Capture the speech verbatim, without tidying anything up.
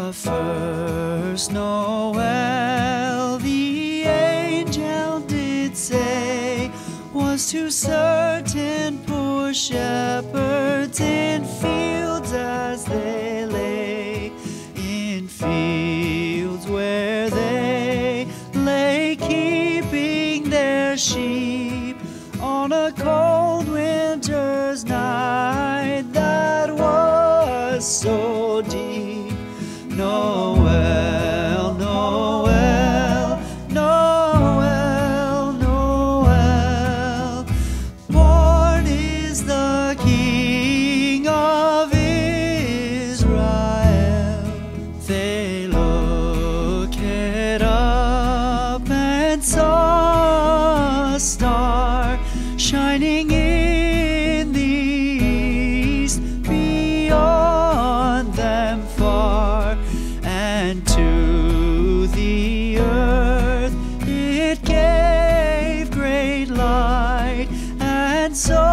The first Noel, the angel did say, was to certain poor shepherds in fields as they lay, in fields where they lay keeping their sheep on a cold winter's night that was so deep. Noel, Noel, Noel, Noel, born is the King of Israel. They looked up and saw a star shining in the east, beyond them far, and to the earth it gave great light, and so